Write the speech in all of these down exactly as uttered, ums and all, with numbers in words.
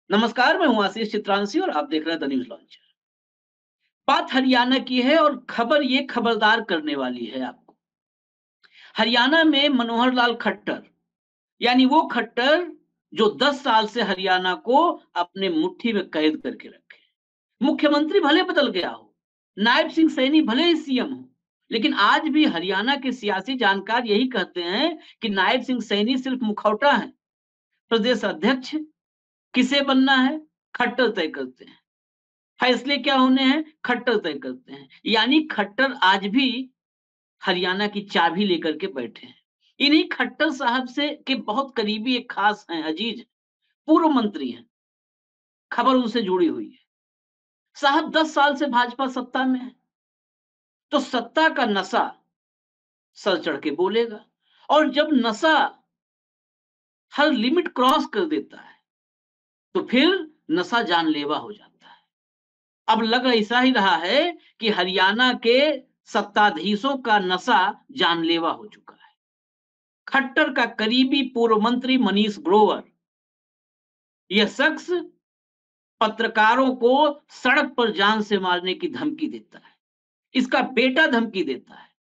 नमस्कार, मैं हूँ आशीष चित्रांशी और आप देख रहे हैं द न्यूज़ लॉन्चर। बात हरियाणा की है और खबर ये खबरदार करने वाली है आपको। हरियाणा में मनोहर लाल खट्टर, यानी वो खट्टर जो दस साल से हरियाणा को अपने मुट्ठी में कैद करके रखे। मुख्यमंत्री भले बदल गया हो, नायब सिंह सैनी भले ही सीएम हो, लेकिन आज भी हरियाणा के सियासी जानकार यही कहते हैं कि नायब सिंह सैनी सिर्फ मुखौटा है। प्रदेश अध्यक्ष किसे बनना है, खट्टर तय करते हैं। फैसले क्या होने हैं, खट्टर तय करते हैं। यानी खट्टर आज भी हरियाणा की चाबी लेकर के बैठे हैं। इन्हीं खट्टर साहब से के बहुत करीबी एक खास हैं, अजीज पूर्व मंत्री हैं। खबर उनसे जुड़ी हुई है। साहब दस साल से भाजपा सत्ता में है, तो सत्ता का नशा सर चढ़ के बोलेगा। और जब नशा हर लिमिट क्रॉस कर देता है, तो फिर नशा जानलेवा हो जाता है। अब लग ऐसा ही रहा है कि हरियाणा के सत्ताधीशों का नशा जानलेवा हो चुका है। खट्टर का करीबी पूर्व मंत्री मनीष ग्रोवर, यह शख्स पत्रकारों को सड़क पर जान से मारने की धमकी देता है। इसका बेटा धमकी देता है।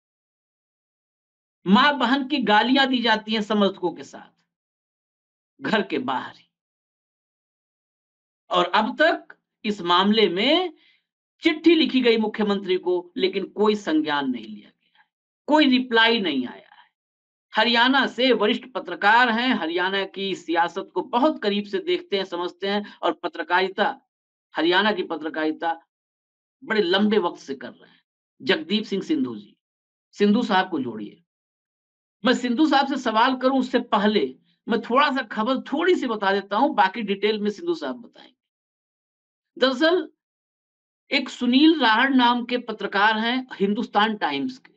मां बहन की गालियां दी जाती हैं समर्थकों के साथ, घर के बाहर ही। और अब तक इस मामले में चिट्ठी लिखी गई मुख्यमंत्री को, लेकिन कोई संज्ञान नहीं लिया गया है, कोई रिप्लाई नहीं आया है। हरियाणा से वरिष्ठ पत्रकार हैं, हरियाणा की सियासत को बहुत करीब से देखते हैं, समझते हैं और पत्रकारिता, हरियाणा की पत्रकारिता बड़े लंबे वक्त से कर रहे हैं। जगदीप सिंह सिंधु जी, सिंधु साहब को जोड़िए। मैं सिंधु साहब से सवाल करूं उससे पहले मैं थोड़ा-सा खबर थोड़ी-सी बता देता हूं, बाकी डिटेल में सिंधु साहब बताएंगे। दरअसल एक सुनील राहड़ नाम के पत्रकार हैं हिंदुस्तान टाइम्स के।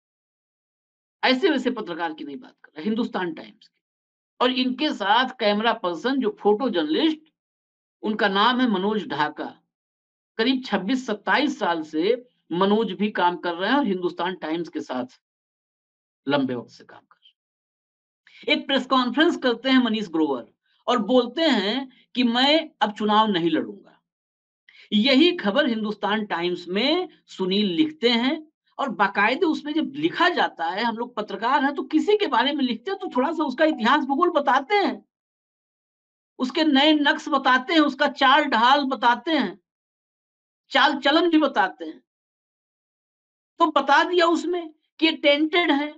ऐसे-वैसे पत्रकार की नहीं बात कर रहा, हिंदुस्तान टाइम्स के। और इनके साथ कैमरा पर्सन जो फोटो जर्नलिस्ट, उनका नाम है मनोज ढाका। करीब छब्बीस सत्ताईस साल से मनोज भी काम कर रहे हैं और हिंदुस्तान टाइम्स के साथ लंबे वक्त से काम कर रहे हैं। एक प्रेस कॉन्फ्रेंस करते हैं मनीष ग्रोवर और बोलते हैं कि मैं अब चुनाव नहीं लड़ूंगा। यही खबर हिंदुस्तान टाइम्स में सुनील लिखते हैं और बाकायदे उसमें जब लिखा जाता है, हम लोग पत्रकार हैं तो किसी के बारे में लिखते हैं तो थोड़ा सा उसका इतिहास भूगोल बताते हैं, उसके नए नक्श बताते हैं, उसका चाल ढाल बताते हैं, चाल चलन भी बताते हैं। तो बता दिया उसमें कि ये टेंटेड है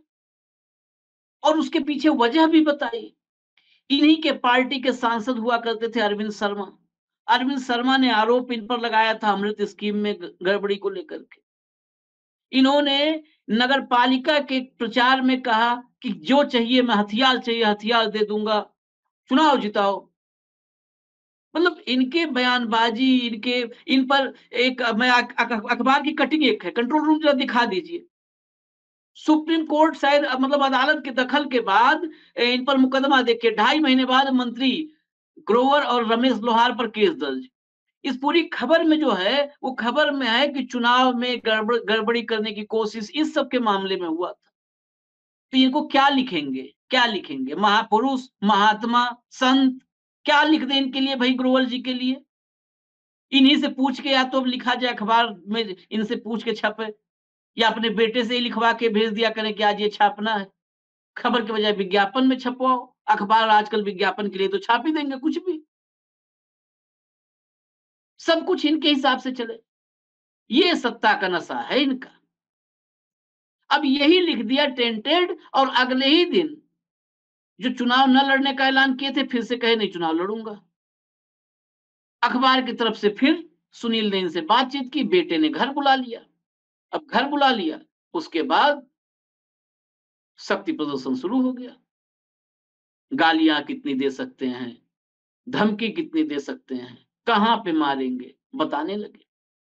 और उसके पीछे वजह भी बताई। इन्हीं के पार्टी के सांसद हुआ करते थे अरविंद शर्मा। अरविंद शर्मा ने आरोप इन पर लगाया था अमृत स्कीम में ग- गड़बड़ी को लेकर के। इन्होंने नगर पालिका के प्रचार में कहा कि जो चाहिए मैं हथियार चाहिए हथियार दे दूंगा, चुनाव जिताओ। मतलब इनके बयानबाजी, इनके इन पर एक मैं अख- अख- अखबार की कटिंग एक है, कंट्रोल रूम जरा दिखा दीजिए। सुप्रीम कोर्ट शायद अ, मतलब अदालत के दखल के बाद ए, इन पर मुकदमा देखिए, ढाई महीने बाद मंत्री ग्रोवर और रमेश लोहार पर केस दर्ज। इस पूरी खबर में जो है, वो खबर में है कि चुनाव में गड़बड़ गड़बड़ी करने की कोशिश इस सब के मामले में हुआ था। तो इनको क्या लिखेंगे, क्या लिखेंगे? महापुरुष, महात्मा, संत, क्या लिख दें इनके लिए भाई, ग्रोवर जी के लिए? इन्हीं से पूछ के या तो अब लिखा जाए अखबार में, इनसे पूछ के छपे, या अपने बेटे से ही लिखवा के भेज दिया करें कि आज ये छापना है। खबर के बजाय विज्ञापन में छपवाओ। अखबार आजकल विज्ञापन के लिए तो छाप ही देंगे कुछ भी। सब कुछ इनके हिसाब से चले। ये सत्ता का नशा है इनका। अब यही लिख दिया टेंटेड, और अगले ही दिन जो चुनाव न लड़ने का ऐलान किए थे, फिर से कहे नहीं चुनाव लड़ूंगा। अखबार की तरफ से फिर सुनील ने इनसे बातचीत की, बेटे ने घर बुला लिया। अब घर बुला लिया, उसके बाद शक्ति प्रदर्शन शुरू हो गया। गालियां कितनी दे सकते हैं, धमकी कितनी दे सकते हैं, कहां पे मारेंगे, बताने लगे।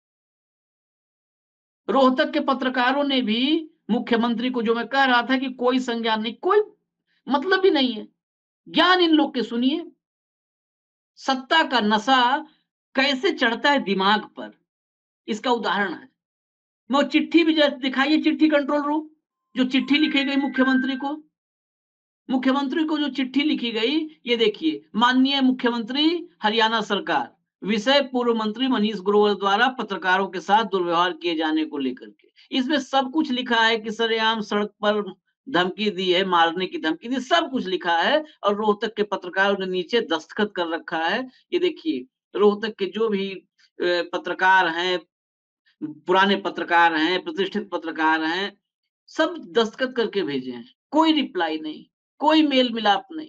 रोहतक के पत्रकारों ने भी मुख्यमंत्री को, जो मैं कह रहा था कि कोई संज्ञान नहीं, कोई मतलब ही नहीं है, ज्ञान इन लोग के सुनिए। सत्ता का नशा कैसे चढ़ता है दिमाग पर, इसका उदाहरण है। मैं वो चिट्ठी भी जरा दिखाइए, चिट्ठी कंट्रोल रूम, जो चिट्ठी लिखी गई मुख्यमंत्री को। मुख्यमंत्री को जो चिट्ठी लिखी गई, ये देखिए, माननीय मुख्यमंत्री हरियाणा सरकार, विषय पूर्व मंत्री मनीष ग्रोवर द्वारा पत्रकारों के साथ दुर्व्यवहार किए जाने को लेकर के। इसमें सब कुछ लिखा है कि सरेआम सड़क पर धमकी दी है, मारने की धमकी दी, सब कुछ लिखा है और रोहतक के पत्रकारों ने नीचे दस्तखत कर रखा है। ये देखिए, रोहतक के जो भी अ, पत्रकार हैं, पुराने पत्रकार हैं, प्रतिष्ठित पत्रकार हैं, सब दस्तखत करके भेजे हैं। कोई रिप्लाई नहीं, कोई मेल मिलाप नहीं।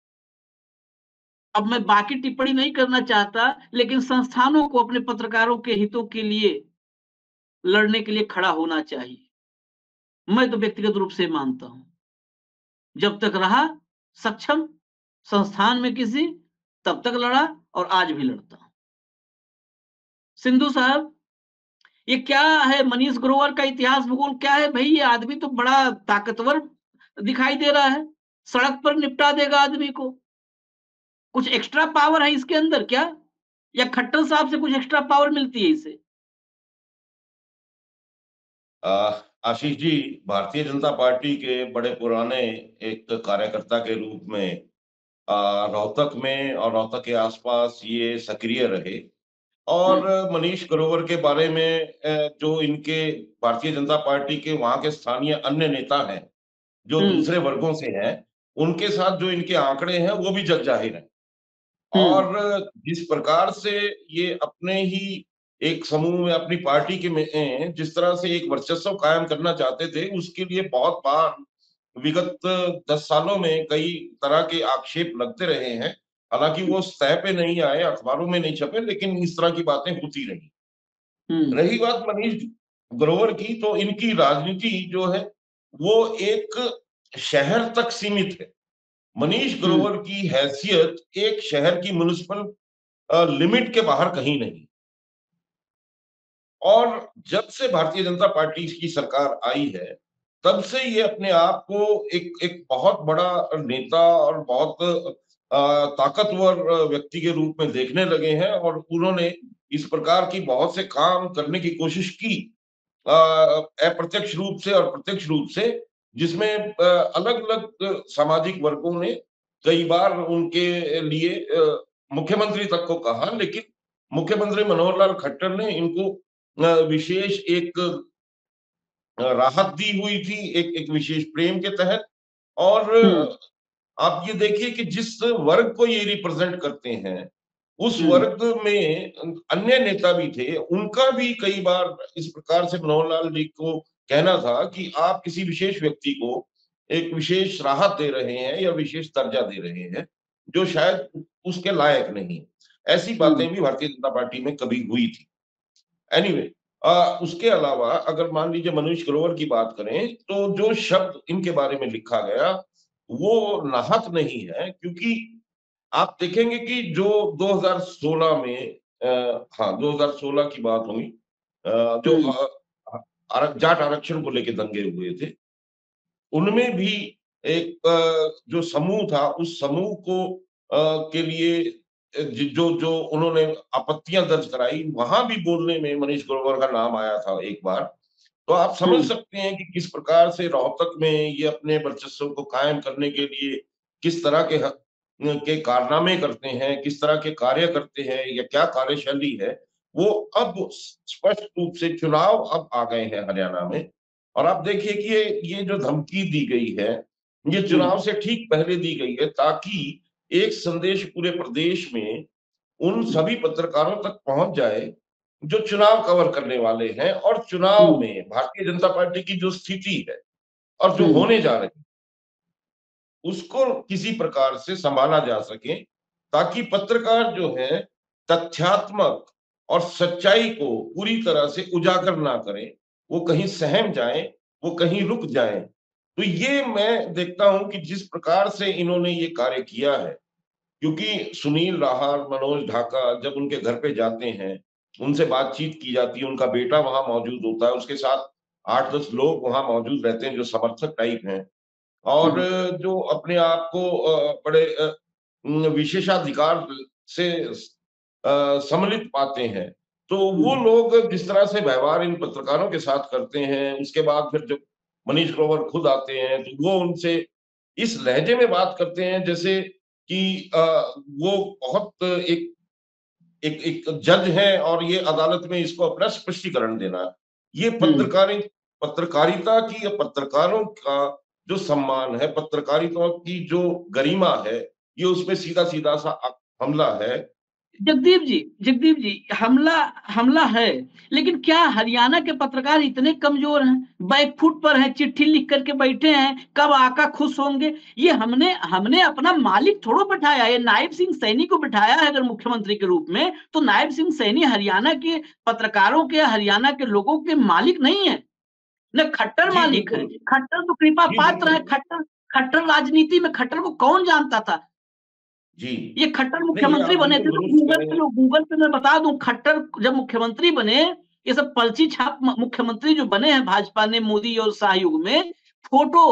अब मैं बाकी टिप्पणी नहीं करना चाहता, लेकिन संस्थानों को अपने पत्रकारों के हितों के लिए लड़ने के लिए खड़ा होना चाहिए। मैं तो व्यक्तिगत रूप से मानता हूँ। जब तक रहा सक्षम संस्थान में किसी, तब तक लड़ा और आज भी लड़ता हूँ। सिंधु साहब, ये क्या है? मनीष ग्रोवर का इतिहास भूगोल क्या है भई? ये आदमी तो बड़ा ताकतवर दिखाई दे रहा है। सड़क पर निपटा देगा आदमी को। कुछ एक्स्ट्रा पावर है इसके अंदर क्या? या खट्टर साहब से कुछ एक्स्ट्रा पावर मिलती है इसे? अ, आशीष जी, भारतीय जनता पार्टी के बड़े पुराने एक कार्यकर्ता के रूप में अ, रोहतक में और रोहतक के आसपास ये सक्रिय रहे हुँ, और मनीष ग्रोवर के बारे में अ, जो इनके भारतीय जनता पार्टी के वहाँ के स्थानीय अन्य नेता हैं, जो हुँ, दूसरे वर्गों से हैं, उनके साथ जो इनके आंकड़े हैं, वो भी जग जाहिर हैं। हुँ, और जिस प्रकार से ये अपने ही एक समूह में अपनी पार्टी के में ए, जिस तरह से एक वर्चस्व कायम करना चाहते थे, उसके लिए बहुत बार विगत दस सालों में कई तरह के आक्षेप लगते रहे हैं। हालाँकि वो सतह पे नहीं आए, अखबारों में नहीं छपे, लेकिन इस तरह की बातें होती रहीं। हुँ, रही बात मनीष ग्रोवर की, तो इनकी राजनीति जो है, वो एक शहर तक सीमित है। मनीष हुँ, ग्रोवर की हैसियत एक शहर की म्युनिसिपल अ, लिमिट के बाहर कहीं नहीं। और जब से भारतीय जनता पार्टी की सरकार आई है, तब से ये अपने आप को एक एक बहुत बड़ा नेता और बहुत अ, ताकतवर व्यक्ति के रूप में देखने लगे हैं और उन्होंने इस प्रकार की बहुत से काम करने की कोशिश की। अ, अप्रत्यक्ष रूप से और प्रत्यक्ष रूप से, जिसमें अ, अलग-अलग सामाजिक वर्गों ने कई बार उनके लिए अ, मुख्यमंत्री तक को कहा, लेकिन मुख्यमंत्री मनोहर लाल खट्टर ने इनको अ, विशेष एक अ, राहत दी हुई थी, एक एक विशेष प्रेम के तहत। और हुँ, आप ये देखिए कि जिस वर्ग को ये रिप्रेजेंट करते हैं, उस हुँ, वर्ग में अ, अन्य नेता भी थे, उनका भी कई बार इस प्रकार से मनोहर लाल जी को कहना था कि आप किसी विशेष व्यक्ति को एक विशेष राहत दे रहे हैं या विशेष दर्जा दे रहे हैं, जो शायद उ उसके लायक नहीं है। ऐसी हुँ, बातें भी भारतीय जनता पार्टी में कभी हुई थी। एनीवे अ, उसके अलावा अगर मान लीजिए मनीष ग्रोवर की बात करें, तो जो शब्द इनके बारे में लिखा गया, वो नाहक नहीं है, क्योंकि आप देखेंगे कि जो दो हज़ार सोलह में अ, हाँ, दो हज़ार सोलह की बात होगी अ, जो हुँ, अ, अ, आर जाट आरक्षण को लेके दंगे हुए थे, उनमें भी एक अ, जो समूह था, उस समूह को अ, के लिए अ, ज जो जो उन्होंने आपत्तियाँ दर्ज कराई, वहाँ भी बोलने में मनीष ग्रोवर का नाम आया था एक बार। तो आप हुँ, समझ सकते हैं कि किस प्रकार से रोहतक में ये अपने वर्चस्व को कायम करने के लिए किस तरह के ह अ, के कारनामे करते हैं, किस तरह के कार्य करते हैं या क्या कार्यशैली है, वो अब स स्पष्ट रूप से चुनाव अब आ गए हैं हरियाणा में। और आप देखिए कि ये ये जो धमकी दी गई है, ये हुँ, चुनाव से ठीक पहले दी गई है, ताकि एक संदेश पूरे प्रदेश में उन सभी पत्रकारों तक पहुँच जाए, जो चुनाव कवर करने वाले हैं और हुँ, चुनाव में भारतीय जनता पार्टी की जो स्थिति है और जो हुँ, होने जा रही है, उसको किसी प्रकार से सँभाला जा सके, ताकि पत्रकार जो हैं, तथ्यात्मक और सच्चाई को पूरी तरह से उजागर ना करें, वो कहीं सहम जाएँ, वो कहीं रुक जाएँ। तो ये मैं देखता हूँ कि जिस प्रकार से इन्होंने ये कार्य किया है, क्योंकि सुनील राहर, मनोज ढाका जब उनके घर पे जाते हैं, उनसे बातचीत की जाती है, उनका बेटा वहाँ मौजूद होता है, उसके साथ आठ दस लोग वहाँ मौजूद रहते हैं जो समर्थक टाइप हैं और हुँ, जो अपने आप को अ, बड़े अ, उम, विशेषाधिकार से अ, सम्मिलित पाते हैं। तो वो हुँ, लोग जिस तरह से व्यवहार इन पत्रकारों के साथ करते हैं, उसके बाद फिर जब मनीष ग्रोवर खुद आते हैं, तो वो उनसे इस लहजे में बात करते हैं जैसे कि अ, वो बहुत एक एक एक जज है और ये अदालत में इसको अपना स्पष्टीकरण देना है। ये हुँ। पत्रकारी पत्रकारिता की या पत्रकारों का जो सम्मान है, पत्रकारिता की जो गरिमा है, ये उसमें सीधा-सीधा सा अ, हमला है। जगदीप जी, जगदीप जी, हमला हमला है, लेकिन क्या हरियाणा के पत्रकार इतने कमज़ोर हैं? बैकफुट पर हैं, चिट्ठी लिख कर के बैठे हैं, कब आका खुश होंगे? ये हमने हमने अपना मालिक थोड़ो बिठाया है, नायब सिंह सैनी को बिठाया है अगर मुख्यमंत्री के रूप में, तो नायब सिंह सैनी हरियाणा के पत्रकारों के, हरियाणा के लोगों के मालिक नहीं है, न खट्टर जी, मालिक है। बिल्कुल। खट्टर तो कृपा जी, पात्र है, बिल्कुल। खट्टर खट्टर राजनीति में खट्टर को कौन जानता था? जी। ये खट्टर नहीं, ये मुख्यमंत्री आप बने बिल्कुल थे तो दुरुस्त कह गूगल रहे पे हैं। लो गूगल पे मैं बता दूँ खट्टर जब मुख्यमंत्री बने, ये सब पर्ची छाप म मुख्यमंत्री जो बने हैं भाजपा ने मोदी और सहयोग में, फ़ोटो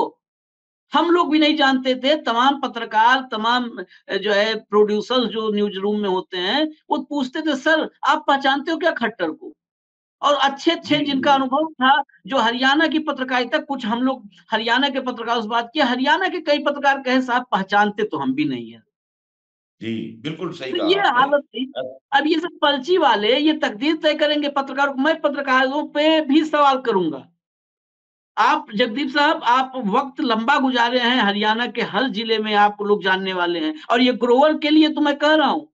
हम लोग भी नहीं जानते थे, तमाम पत्रकार, तमाम अ, जो है प्रोड्यूसर्स जो न्यूज़ रूम में होते हैं, वो पूछते थे, "सर, आप पहचानते हो क्या खट्टर को?" और अच्छे-अच्छे जी, जिनका जी। अनुभव था, जो हरियाणा की पत्रकारिता कुछ हम लोग हरियाणा के पत्रकारों से बात किया, हरियाणा के कई पत्रकार कहे, "साहब पहचानते तो हम भी नहीं हैं।" जी, बिल्कुल सही तो कहा ये आपने। हालत थी। अ, अब ये सब पर्ची वाले ये तकदीर तय करेंगे पत्रकारों को। मैं पत्रकारों पे भी सवाल करूँगा। आप जगदीप साहब आप वक़्त लंबा गुज़ारे हैं, हरियाणा के हर जिले में आपको लोग जानने वाले हैं और ये ग्रोवर के लिए तो मैं कह रहा हूँ,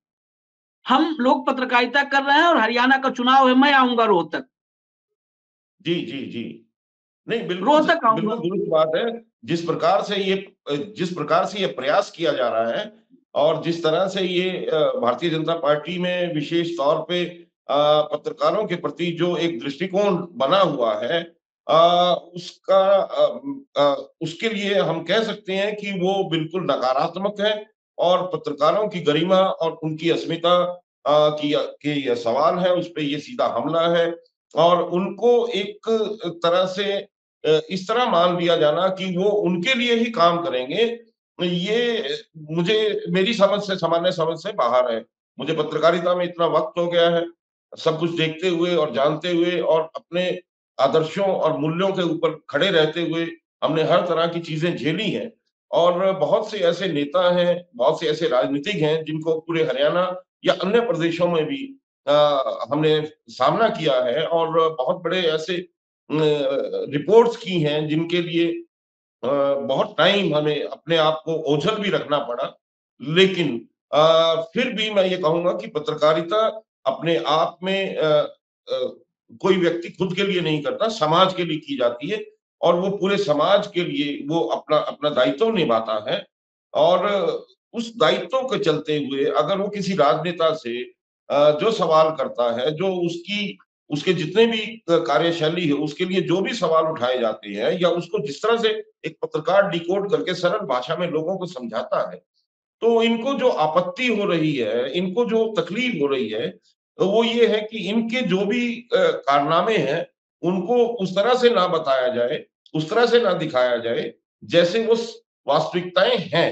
हम लोग पत्रकारिता कर रहे हैं और हरियाणा का चुनाव है, मैं आऊँगा रोहतक। जी, जी, जी। नहीं, बिल्कुल स रोहतक आऊँगा। बिल्कुल दुरुस्त बात है। जिस प्रकार से ये अ, जिस प्रकार से ये प्रयास किया जा रहा है और जिस तरह से ये अ, भारतीय जनता पार्टी में विशेष तौर पे अ, पत्रकारों के प्रति जो एक दृष्टिकोण बना हुआ है अ, उसका अ, उम, अ, उसके लिए हम कह सकते हैं कि वो बिल्कुल नकारात्मक है और पत्रकारों की गरिमा और उनकी अस्मिता अ, की अ, की ये सवाल है, उसपे ये सीधा हमला है और उनको एक तरह से अ, इस तरह मान लिया जाना कि वो उनके लिए ही काम करेंगे, ये मुझे मेरी समझ से सामान्य समझ से बाहर है। मुझे पत्रकारिता में इतना वक़्त हो गया है, सब कुछ देखते हुए और जानते हुए और अपने आदर्शों और मूल्यों के ऊपर खड़े रहते हुए हमने हर तरह की चीज़ें झेली हैं और बहुत से ऐसे नेता हैं, बहुत से ऐसे राजनीतिक हैं जिनको पूरे हरियाणा या अन्य प्रदेशों में भी अ, हमने सामना किया है और बहुत बड़े ऐसे अ, रिपोर्ट्स की हैं जिनके लिए अ, बहुत टाइम हमें अपने आप को ओझल भी रखना पड़ा। लेकिन अ, फिर भी मैं ये कहूँगा कि पत्रकारिता अपने आप में अ अ, कोई व्यक्ति खुद के लिए नहीं करता, समाज के लिए की जाती है और वो पूरे समाज के लिए वो अपना अपना दायित्व निभाता है और उस दायित्व के चलते हुए अगर वो किसी राजनेता से अ, जो सवाल करता है, जो उसकी उसके जितने भी अ, कार्यशैली है, उसके लिए जो भी सवाल उठाए जाते हैं या उसको जिस तरह से एक पत्रकार डिकोड करके सरल भाषा में लोगों को समझाता है, तो इनको जो आपत्ति हो रही है, इनको जो तकलीफ हो रही है, तो वो ये है कि इनके जो भी अ, कारनामे हैं, उनको उस तरह से ना बताया जाए, उस तरह से ना दिखाया जाए, जैसे वो स वास्तविकताएँ हैं।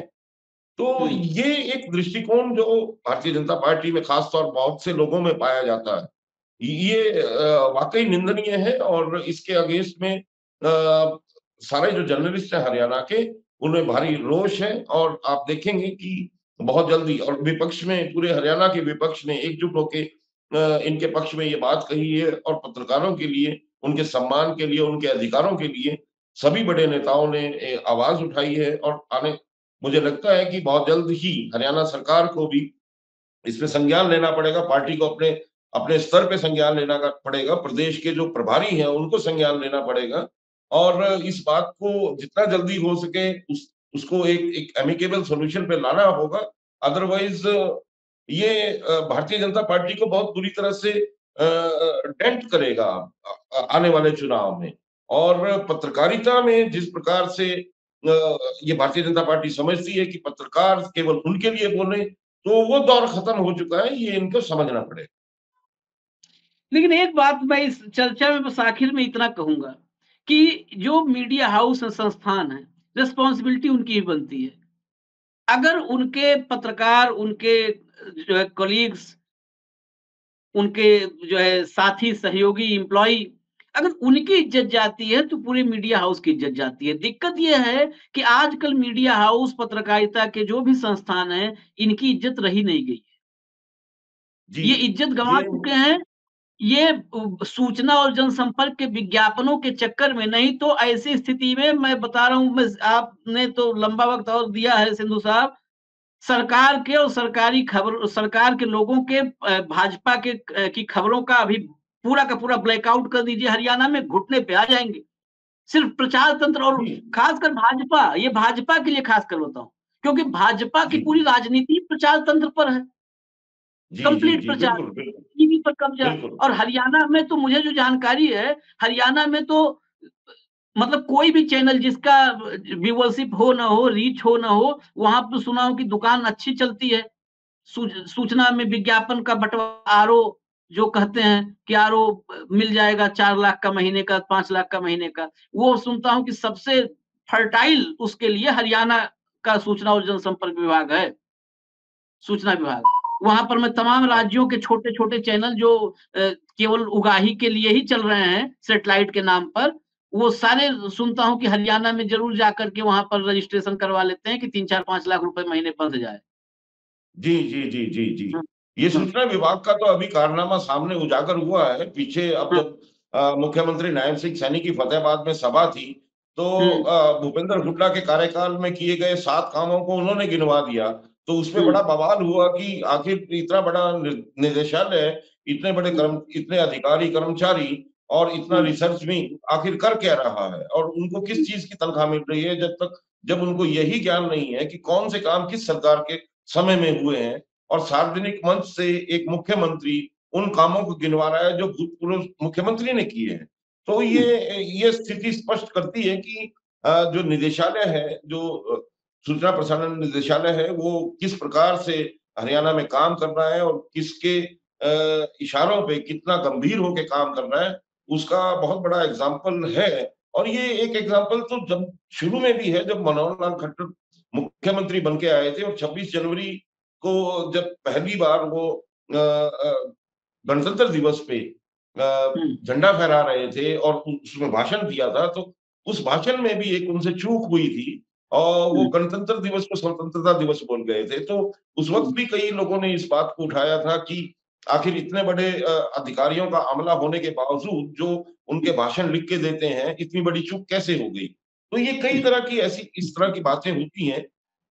तो हुँ। ये एक दृष्टिकोण जो भारतीय जनता पार्टी में खास तौर बहुत से लोगों में पाया जाता है। ये अ, वाक़ई निंदनीय है और इसके अगेंस्ट में अ, सारे जो जर्नलिस्ट हैं हरियाणा के, उनमें भारी रोष है और आप देखेंगे कि बहुत जल्दी और विपक्ष में पूरे हरियाणा के विपक्ष ने एकजुट होके अ, इनके पक्ष में ये बात कही है और पत्रकारों के लिए, उनके सम्मान के लिए, उनके अधिकारों के लिए सभी बड़े नेताओं ने ए आवाज़ उठाई है और आने मुझे लगता है कि बहुत जल्द ही हरियाणा सरकार को भी इसमें संज्ञान लेना पड़ेगा, पार्टी को अपने अपने स्तर पे संज्ञान लेना का पड़ेगा, प्रदेश के जो प्रभारी हैं, उनको संज्ञान लेना पड़ेगा और इस बात को जितना जल्दी हो सके उस उसको एक एक एमिकेबल सॉल्यूशन पे लाना होगा। अदरवाइज़ ये अ, भारतीय जनता पार्टी को बहुत बुरी तरह से अ अ, डेंट करेगा अ अ, आने वाले चुनाव में और पत्रकारिता में जिस प्रकार से अ, ये भारतीय जनता पार्टी समझती है कि पत्रकार केवल उनके लिए बोले तो वो दौर खत्म हो चुका है, ये इनको समझना पड़ेगा। लेकिन एक बात मैं इस चर्चा में बस आखिर में इतना कहूँगा कि जो मीडिया हाउस संस्थान है, रिस्पॉन्सिबिलिटी उनकी ही बनती है। अगर उनके पत्रकार, उनके जो है कलीग्स, उनके जो है साथी, सहयोगी, एम्प्लॉयी अगर उनकी इज्जत जाती है तो पूरे मीडिया हाउस की इज्जत जाती है। दिक्कत ये है कि आजकल मीडिया हाउस, पत्रकारिता के जो भी संस्थान हैं, इनकी इज्जत रही नहीं गई। जी, ये इज्जत गँवा ये चुके हैं। ये उ सूचना और जनसंपर्क के विज्ञापनों के चक्कर में, नहीं तो ऐसी स्थिति में मैं बता रहा हूँ, मैं आपने तो लंबा वक़्त और दिया है सिंधु साहब, सरकार के और सरकारी खबर सरकार के लोगों के अ, भाजपा के अ, की खबरों का अभी पूरा का पूरा ब्लैकआउट कर दीजिए, हरियाणा में घुटने पे आ जाएँगे। सिर्फ प्रचार तंत्र, और जी, खासकर भाजपा, ये भाजपा के लिए खासकर बताऊँ, क्योंकि भाजपा की जी, पूरी राजनीति प्रचार तंत्र पर है। जी, जी, कंप्लीट जी, प्रचार, बिल्कुल, बिल्कुल, टीवी पर कब्जा। बिल्कुल। और हरियाणा में तो मुझे जो जानकारी है, हरियाणा में तो मतलब कोई भी चैनल जिसका व्यूवरशिप हो ना हो, रीच हो ना हो, वहाँ पे सुना हूँ कि दुकान अच्छी चलती है। सूच सूचना में विज्ञापन का बँटवारा, आरओ जो कहते हैं कि आरओ अ, मिल जाएगा चार लाख का महीने का, पाँच लाख का महीने का। वो सुनता हूँ कि सबसे फर्टाइल उसके लिए हरियाणा का सूचना और जनसंपर्क विभाग है। सूचना विभाग। वहाँ पर मैं तमाम हाँ, राज्यों के छोटे-छोटे चैनल जो अ, केवल उगाही के लिए ही चल रहे हैं, सैटेलाइट के नाम पर, वो सारे सुनता हूँ कि हरियाणा में ज़रूर जाकर के वहाँ पर रजिस्ट्रेशन करवा लेते हैं कि तीन चार पाँच लाख रुपए महीने बंध जाए। जी, जी, जी, जी, जी। हुँ, ये हुँ, सूचना विभाग का तो अभी कारनामा सामने उजागर हुआ है। पीछे अब हुँ, जब अ, मुख्यमंत्री नायब सिंह सैनी की फतेहाबाद में सभा थी, तो हुँ, अ, भूपेंद्र हुड्डा के कार्यकाल में किए गए सात कामों को उन्होंने गिनवा दिया। तो उसमें हुँ, बड़ा बवाल हुआ कि आखिर इतना बड़ा निर निदेशालय, इतने बड़े हुँ, कर्म इतने अधिकारी, कर्मचारी और इतना हुँ, रिसर्च विंग आखिर कर क्या रहा है? और उनको किस हुँ, चीज़ की तनख्वाह मिल रही है, जब तक जब उनको यही ज्ञान नहीं है कि कौन से काम किस सरकार के समय में हुए हैं। और सार्वजनिक मंच से एक मुख्यमंत्री उन कामों को गिनवा रहा है जो भूतपूर्व मुख्यमंत्री ने किए हैं। तो हुँ, ये ये स्थिति स्पष्ट करती है कि अ, जो निदेशालय है, जो अ, सूचना प्रसारण निदेशालय है, वो किस प्रकार से हरियाणा में काम कर रहा है और किसके अ, इशारों पे कितना गंभीर होके काम कर रहा है, उसका बहुत बड़ा एग्ज़ाम्पल है। और ये एक एग्ज़ाम्पल तो जब शुरू में भी है, जब मनोहर लाल खट्टर मुख्यमंत्री बन के आए थे और छब्बीस जनवरी को जब पहली बार वो अ अ, गणतंत्र दिवस पे अ, हुँ, झंडा फहरा रहे थे और उ उसमें भाषण दिया था, तो उस भाषण में भी एक उनसे चूक हुई थी और वो हुँ, गणतंत्र दिवस को स्वतंत्रता दिवस बोल गए थे। तो उस वक़्त हुँ, भी कई लोगों ने इस बात को उठाया था कि आखिर इतने बड़े अ, अधिकारियों का अमला होने के बावजूद जो उनके भाषण लिख के देते हैं, इतनी बड़ी चूक कैसे हो गई? तो ये कई हुँ। तरह की ऐसी इस तरह की बातें होती हैं।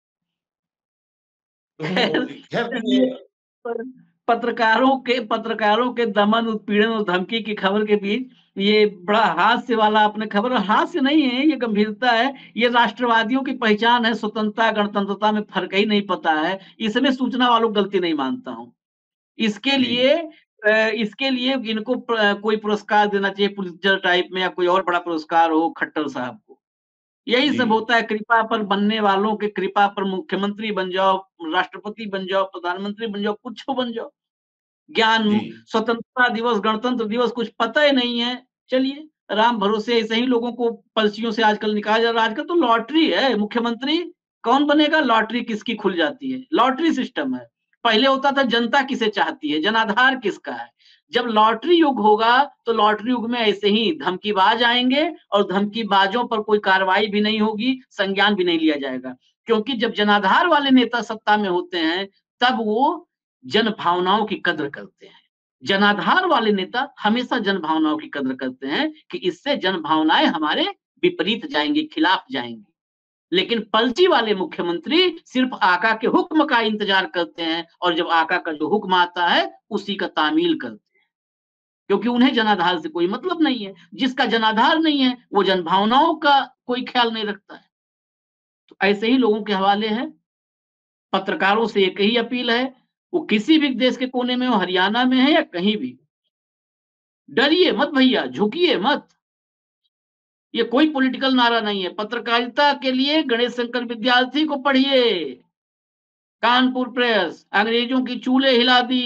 तो खैर, खैर ये चलिए, पर पत्रकारों के पत्रकारों के दमन, उत्पीड़न और धमकी की खबर के बीच ये बड़ा हास्य वाला आपने खबर, हास्य नहीं है, ये गंभीरता है। ये राष्ट्रवादियों की पहचान है, स्वतंत्रता, गणतंत्रता में फ़र्क ही नहीं पता है। इसमें सूचना वालों गलती नहीं मानता हूँ। इसके जी, लिए अ, इसके लिए इनको प कोई पुरस्कार देना चाहिए, पुलित्ज़र टाइप में, या कोई और बड़ा पुरस्कार हो खट्टर साहब को। यही जी, सब होता है, कृपा पर बनने वालों के कृपा पर मुख्यमंत्री बन जाओ, राष्ट्रपति बन जाओ, प्रधानमंत्री बन जाओ, कुछ बन जाओ। ज्ञान, जी, स्वतंत्रता दिवस, गणतंत्र दिवस कुछ पता ही नहीं है। चलिए, राम भरोसे ऐसे ही लोगों को पर्चियों से आजकल निकाला जा रहा है। आजकल तो लॉटरी है, मुख्यमंत्री कौन बनेगा, लॉटरी किसकी खुल जाती है, लॉटरी सिस्टम है। पहले होता था जनता किसे चाहती है, जनाधार किसका है। जब लॉटरी युग होगा, तो लॉटरी युग में ऐसे ही धमकीबाज आएँगे और धमकीबाजों पर कोई कार्रवाई भी नहीं होगी, संज्ञान भी नहीं लिया जाएगा। क्योंकि जब जनाधार वाले नेता सत्ता में होते हैं, तब वो जन भावनाओं की कद्र करते हैं। जनाधार वाले नेता हमेशा जन भावनाओं की कद्र करते हैं कि इससे जन भावनाएँ हमारे विपरीत जाएँगी, खिलाफ जाएँगी। लेकिन पलची वाले मुख्यमंत्री सिर्फ आका के हुक्म का इंतज़ार करते हैं, और जब आका का जो हुक्म आता है, उसी का तामील करते हैं। क्योंकि उन्हें जनाधार से कोई मतलब नहीं है। जिसका जनाधार नहीं है, वो जन भावनाओं का कोई ख्याल नहीं रखता है। तो ऐसे ही लोगों के हवाले है। पत्रकारों से एक ही अपील है, वो किसी भी देश के कोने में हो, हरियाणा में है या कहीं भी, डरिए मत भैया, झुकिए मत। ये कोई पॉलिटिकल नारा नहीं है। पत्रकारिता के लिए गणेश शंकर विद्यार्थी को पढ़िए। कानपुर प्रेस, अंग्रेजों की चूल्हे हिला दी।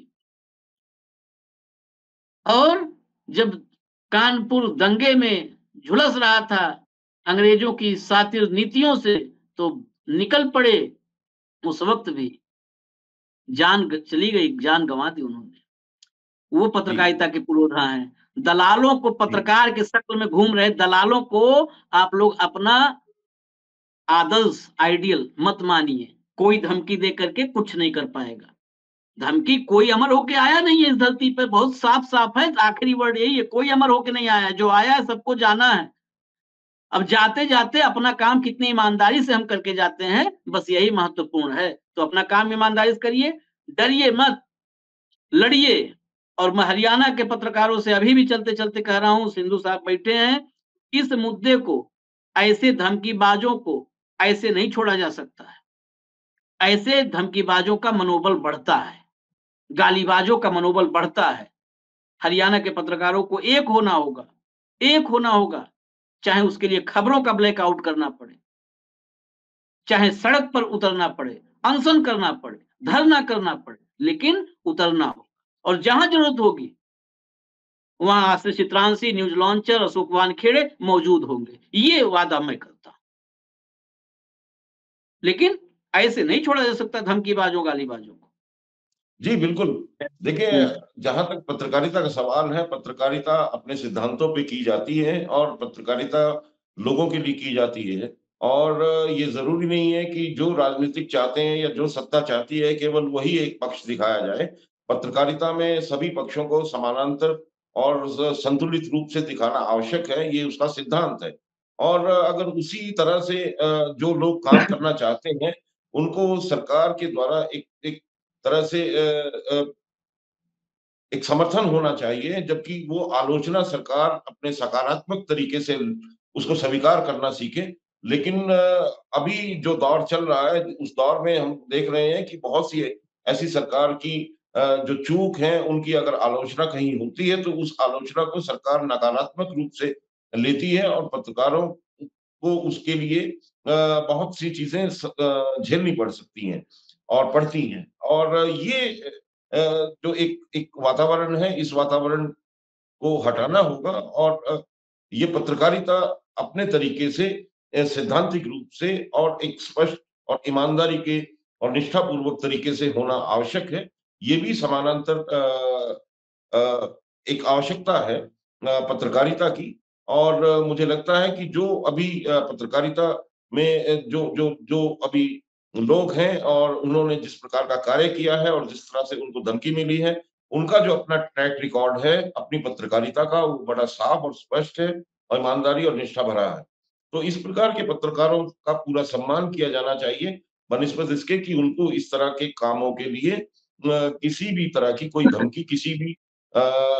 और जब कानपुर दंगे में झुलस रहा था अंग्रेजों की सातिर नीतियों से, तो निकल पड़े। उस वक़्त भी जान ग चली गई, जान गँवा दी उन्होंने। वो जी। पत्रकारिता के पुरोधा हैं। दलालों को, जी, पत्रकार के शक्ल में घूम रहे दलालों को आप लोग अपना आदर्श, आइडियल मत मानिए। कोई धमकी दे करके कुछ नहीं कर पाएगा। धमकी कोई अमर होके आया नहीं है इस धरती पे, बहुत साफ-साफ है, आखिरी वर्ड यही है, कोई अमर होके नहीं आया है, जो आया है सबको जाना है। अब जाते-जाते अपना काम कितनी ईमानदारी से हम करके जाते हैं, बस यही महत्वपूर्ण है। तो अपना काम ईमानदारी से करिए, डरिए मत, लड़िए। और मैं हरियाणा के पत्रकारों से अभी भी चलते-चलते कह रहा हूँ, सिंधु साहब बैठे हैं, इस मुद्दे को, ऐसे धमकीबाजों को ऐसे नहीं छोड़ा जा सकता है। ऐसे धमकीबाजों का मनोबल बढ़ता है, गालीबाजों का मनोबल बढ़ता है। हरियाणा के पत्रकारों को एक होना होगा, एक होना होगा, चाहे उसके लिए खबरों का ब्लैकआउट करना पड़े, चाहे सड़क पर उतरना पड़े, अनशन करना पड़े, धरना करना पड़े, लेकिन उतरना हो। और जहां जरूरत होगी वहां आश्रित चित्रांशी, न्यूज लॉन्चर, अशोक वानखेड़े मौजूद होंगे, ये वादा मैं करता हूं। लेकिन ऐसे नहीं छोड़ा जा सकता धमकीबाजों, गालीबाजों को। जी, बिल्कुल। देखिए, हम्म, जहाँ तक पत्रकारिता का सवाल है, पत्रकारिता अपने सिद्धांतों पे की जाती है और पत्रकारिता लोगों के लिए की जाती है। और ये ज़रूरी नहीं है कि जो राजनीतिक चाहते हैं या जो सत्ता चाहती है, केवल वही एक पक्ष दिखाया जाए। पत्रकारिता में सभी पक्षों को समानांतर और स संतुलित रूप से दिखाना आवश्यक है, ये उसका सिद्धांत है। और अगर उसी तरह से अ, जो लोग काम करना चाहते हैं, उनको सरकार के द्वारा एक एक तरह से अ अ, एक समर्थन होना चाहिए, जबकि वो आलोचना सरकार अपने सकारात्मक तरीके से उसको स्वीकार करना सीखे। लेकिन अ, अभी जो दौर चल रहा है, उस दौर में हम देख रहे हैं कि बहुत सी ऐसी सरकार की अ, जो चूक है, उनकी अगर आलोचना कहीं होती है, तो उस आलोचना को सरकार नकारात्मक रूप से लेती है और पत्रकारों को उसके लिए अ, बहुत सी चीज़ें स अ, झेलनी पड़ सकती हैं और पड़ती हैं। और ये अ, जो एक एक वातावरण है, इस वातावरण को हटाना होगा और अ, ये पत्रकारिता अपने तरीके से अ, सैद्धांतिक रूप से और एक स्पष्ट और ईमानदारी के और निष्ठापूर्वक तरीके से होना आवश्यक है। ये भी समानांतर अ अ, एक आवश्यकता है अ, पत्रकारिता की। और अ, मुझे लगता है कि जो अभी अ, पत्रकारिता में अ, जो जो जो अभी लोग हैं और उन्होंने जिस प्रकार का कार्य किया है और जिस तरह से उनको धमकी मिली है, उनका जो अपना ट्रैक रिकॉर्ड है अपनी पत्रकारिता का, वो बड़ा साफ और स्पष्ट है और ईमानदारी और निष्ठा भरा है। तो इस प्रकार के पत्रकारों का पूरा सम्मान किया जाना चाहिए, बनिस्बत इसके कि उनको इस तरह के कामों के लिए अ, किसी भी तरह की कोई धमकी किसी भी अ,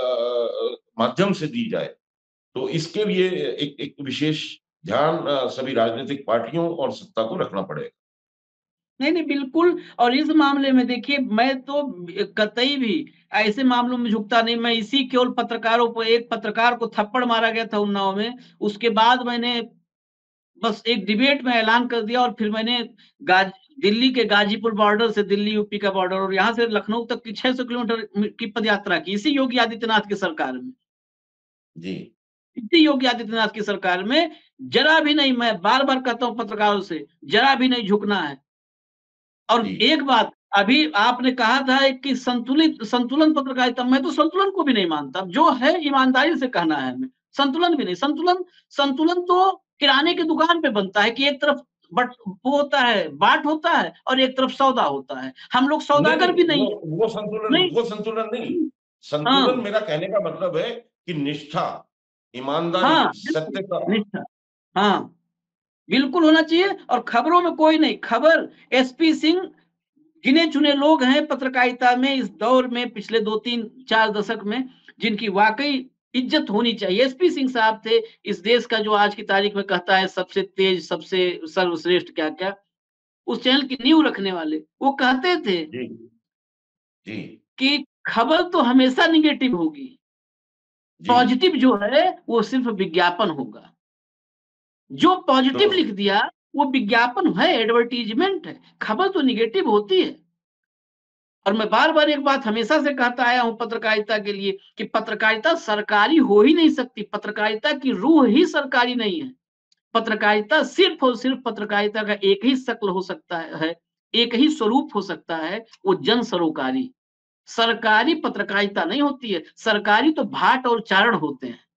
माध्यम से दी जाए। तो इसके लिए एक एक विशेष ध्यान अ, सभी राजनीतिक पार्टियों और सत्ता को रखना पड़ेगा। नहीं, नहीं, बिल्कुल। और इस मामले में देखिए, मैं तो ब कतई भी ऐसे मामलों में झुकता नहीं। मैं इसी केवल पत्रकारों को, एक पत्रकार को थप्पड़ मारा गया था उन्नाव में, उसके बाद मैंने बस एक डिबेट में ऐलान कर दिया और फिर मैंने गाज दिल्ली के गाजीपुर बॉर्डर से, दिल्ली यूपी का बॉर्डर, और यहाँ से लखनऊ तक की छह सौ किलोमीटर म की पदयात्रा की, इसी योगी आदित्यनाथ की सरकार में। जी, इसी योगी आदित्यनाथ की सरकार में ज़रा भी नहीं, मैं बार-बार कहता हूँ पत्रकारों से, ज़रा भी नहीं झुकना है। और जी, एक बात, अभी आपने कहा था कि संतुलित संतुलन पत्रकारिता, मैं तो संतुलन को भी नहीं मानता। जो है ईमानदारी से कहना है हमें, संतुलन भी नहीं। संतुलन संतुलन तो किराने की दुकान पे बनता है कि एक तरफ बट वो होता है, बाट होता है और एक तरफ सौदा होता है। हम लोग नहीं, सौदागर नहीं, भी वो नहीं है। वो संतुलन नहीं, वो संतुलन नहीं। हुँ, संतुलन हाँ, मेरा कहने का मतलब है कि निष्ठा, ईमानदारी, हाँ, बिल्कुल, सत्यता। निष्ठा, हाँ, बिल्कुल होना चाहिए। और खबरों में कोई नहीं, खबर एसपी सिंह गिने-चुने लोग हैं पत्रकारिता में इस दौर में, पिछले दो तीन चार दशक में, जिनकी वाक़ई इज़्ज़त होनी चाहिए। एसपी सिंह साहब थे इस देश का, जो आज की तारीख में कहता है सबसे तेज, सबसे सर्वश्रेष्ठ क्या-क्या, उस चैनल की नींव रखने वाले। वो कहते थे जी, जी, कि खबर तो हमेशा नेगेटिव होगी, जी, पॉज़िटिव जो है वो सिर्फ़ विज्ञापन होगा। जो पॉज़िटिव दुरुस्त। लिख दिया वो विज्ञापन है, एडवर्टाइज़मेंट है, खबर तो नेगेटिव होती है। और मैं बार-बार एक बात हमेशा से कहता आया हूँ पत्रकारिता के लिए, कि पत्रकारिता सरकारी हो ही नहीं सकती। पत्रकारिता की रूह ही सरकारी नहीं है। पत्रकारिता सिर्फ़ और सिर्फ़ पत्रकारिता का एक ही शक्ल हो सकता है, एक ही स्वरूप हो सकता है, वो जन सरोकारी। सरकारी पत्रकारिता नहीं होती है, सरकारी तो भाट और चारण होते हैं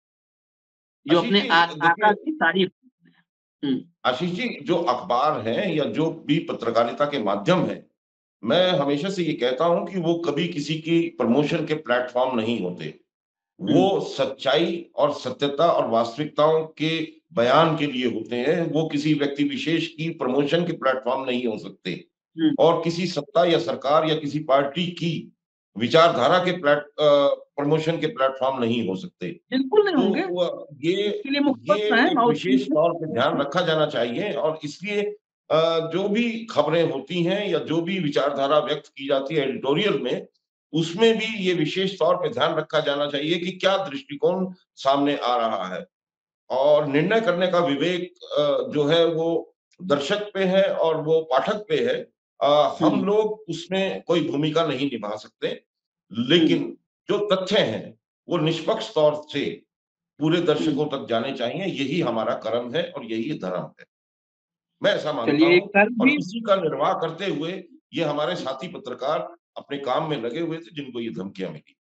जो आशीष अपने जी आ- देखिए, आका की तारीफ करते हैं। हम्म, आशीष जी जो अखबार हैं या जो भी पत्रकारिता के माध्यम है, मैं हमेशा से ये कहता हूं कि वो कभी किसी की प्रमोशन के प्लेटफॉर्म नहीं होते। वो हम्म, सच्चाई और सत्यता और वास्तविकताओं के बयान के लिए होते हैं। वो किसी व्यक्ति विशेष की प्रमोशन के प्लेटफॉर्म नहीं हो सकते हम्म, और किसी सत्ता या सरकार या किसी पार्टी की विचारधारा के प्लेट प्रमोशन के प्लेटफॉर्म नहीं हो सकते। बिल्कुल नहीं तो होंगे, अ, ये इसके लिए ये मुखपत्र है, एक विशेष माउथपीस तौर पे ध्यान है। रखा जाना चाहिए और इसलिए अ, जो भी खबरें होती हैं या जो भी विचारधारा व्यक्त की जाती है एडिटोरियल में, उसमें भी ये विशेष तौर पे ध्यान रखा जाना चाहिए कि क्या दृष्टिकोण सामने आ रहा है और निर्णय करने का विवेक अ, जो है वो दर्शक पे है और वो पाठक पे है। अ, हम हम्म, लोग उसमें कोई भूमिका नहीं निभा सकते, हम्म, लेकिन जो तथ्य हैं, वो निष्पक्ष तौर से पूरे हम्म। दर्शकों तक जाने चाहिए। यही हमारा कर्म है और यही धर्म है। मैं ऐसा मानता चलिए, हूँ एक कर्म और भी इसी का निर्वाह करते हुए ये हमारे साथी पत्रकार अपने काम में लगे हुए थे जिनको ये धमकियां मिली।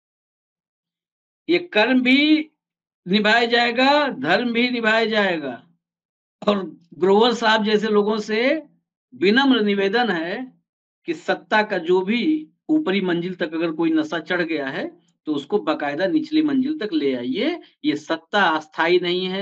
ये कर्म भी निभाया जाएगा, धर्म भी निभाया जाएगा। और ग्रोवर साहब जैसे लोगों से विनम्र निवेदन है कि सत्ता का जो भी ऊपरी मंजिल तक अगर कोई नशा चढ़ गया है तो उसको बाकायदा निचली मंजिल तक ले आइए। ये सत्ता अस्थाई नहीं है,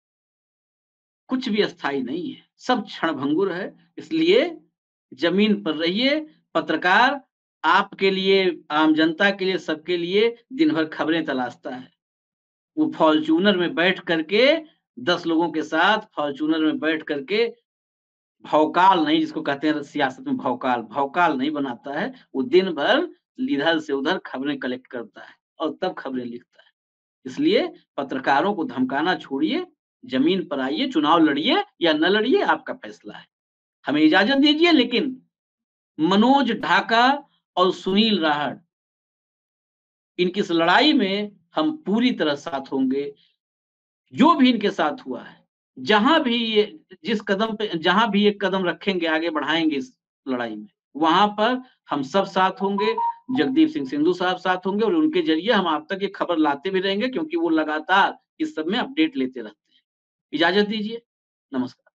कुछ भी अस्थाई नहीं है, सब क्षणभंगुर है। इसलिए जमीन पर रहिए। पत्रकार आपके लिए, आम जनता के लिए, सबके लिए दिन भर खबरें तलाशता है। वो फॉर्च्यूनर में बैठ करके दस लोगों के साथ फॉर्च्यूनर में बैठ करके भौकाल नहीं, जिसको कहते हैं सियासत में भौकाल, भौकाल नहीं बनाता है। वो दिन भर इधर से उधर खबरें कलेक्ट करता है और तब खबरें लिखता है। इसलिए पत्रकारों को धमकाना छोड़िए, जमीन पर आइए, चुनाव लड़िए या न लड़िए, आपका फैसला है। हमें इजाजत दीजिए, लेकिन मनोज ढाका और सुनील राहत, इनकी इस लड़ाई में हम पूरी तरह साथ होंगे। जो भी इनके साथ हुआ है, जहां भी ये, जिस कदम पे, जहां भी एक कदम रखेंगे, आगे बढ़ाएंगे इस लड़ाई में, वहां पर हम सब साथ होंगे। जगदीप सिंह सिंधु साहब साथ होंगे और उनके जरिए हम आप तक ये खबर लाते भी रहेंगे, क्योंकि वो लगातार इस सब में अपडेट लेते रहते हैं। इजाजत दीजिए, नमस्कार।